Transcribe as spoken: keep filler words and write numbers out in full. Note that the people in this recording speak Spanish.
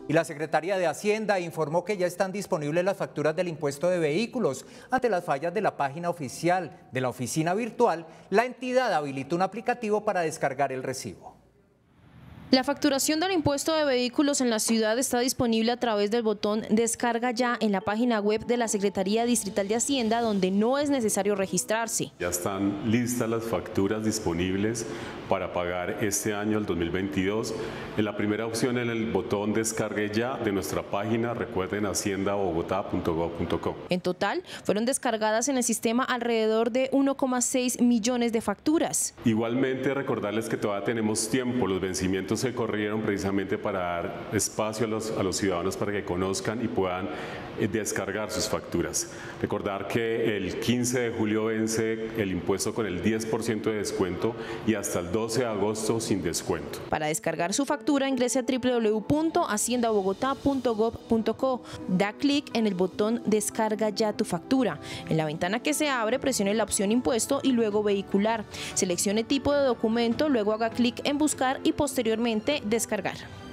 Y la Secretaría de Hacienda informó que ya están disponibles las facturas del impuesto de vehículos. Ante las fallas de la página oficial de la oficina virtual, la entidad habilitó un aplicativo para descargar el recibo. La facturación del impuesto de vehículos en la ciudad está disponible a través del botón Descarga ya en la página web de la Secretaría Distrital de Hacienda, donde no es necesario registrarse. Ya están listas las facturas disponibles para pagar este año, el dos mil veintidós. En la primera opción, en el botón Descargue ya de nuestra página, recuerden hacienda bogotá punto gob punto co. En total, fueron descargadas en el sistema alrededor de uno coma seis millones de facturas. Igualmente, recordarles que todavía tenemos tiempo, los vencimientos se corrieron precisamente para dar espacio a los, a los ciudadanos para que conozcan y puedan eh, descargar sus facturas. Recordar que el quince de julio vence el impuesto con el diez por ciento de descuento y hasta el doce de agosto sin descuento. Para descargar su factura ingrese a w w w punto hacienda bogotá punto gob punto co, da clic en el botón Descarga ya tu factura. En la ventana que se abre presione la opción Impuesto y luego Vehicular. Seleccione tipo de documento, luego haga clic en Buscar y posteriormente Descargar.